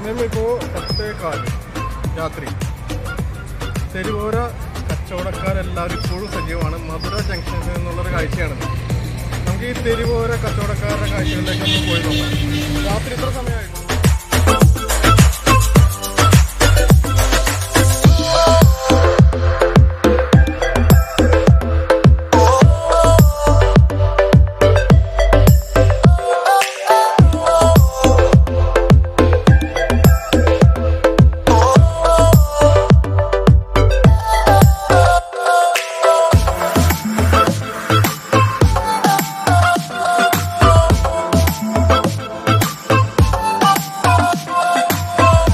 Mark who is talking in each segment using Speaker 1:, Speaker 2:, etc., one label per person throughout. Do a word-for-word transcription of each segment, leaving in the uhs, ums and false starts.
Speaker 1: സമയം ഇപ്പോൾ പത്തേ കാല് രാത്രി. തെരുവോര കച്ചവടക്കാരെല്ലാവരും ഇപ്പോഴും സജീവമാണ്. മധുര ജംഗ്ഷനിൽ നിന്നുള്ളൊരു കാഴ്ചയാണിത്. നമുക്ക് ഈ തെരുവോര കച്ചവടക്കാരുടെ കാഴ്ചകളിലേക്ക് ഒന്ന് പോയി നോക്കാം. രാത്രി ഇത്ര സമയമായിരുന്നു.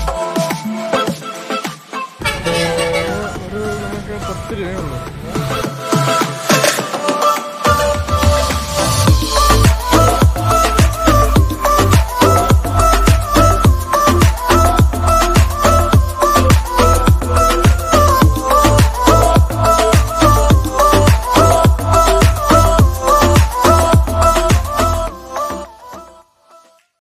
Speaker 1: പത്ത് രൂപയുള്ളൂ.